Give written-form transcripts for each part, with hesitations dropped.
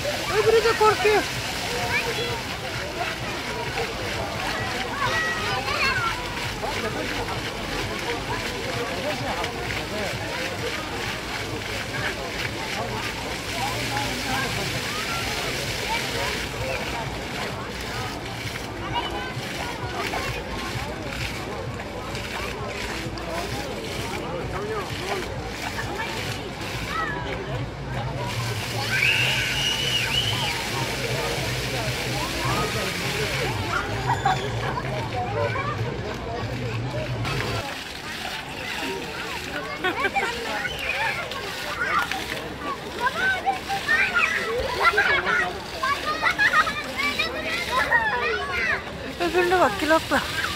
Öbürü de korkuyor. Öbürüne bak, kilotlu.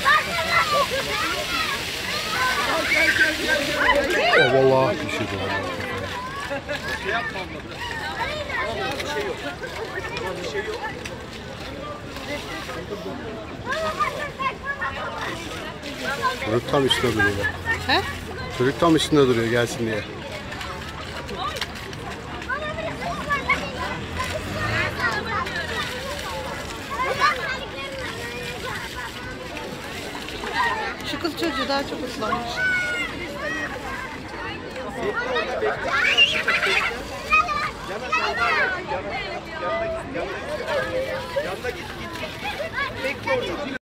Vallahi bir şey yok. Çocuk tam üstünde duruyor. He? Çocuk tam üstünde duruyor gelsin diye. Şu kız çocuğu daha çok ıslanmış.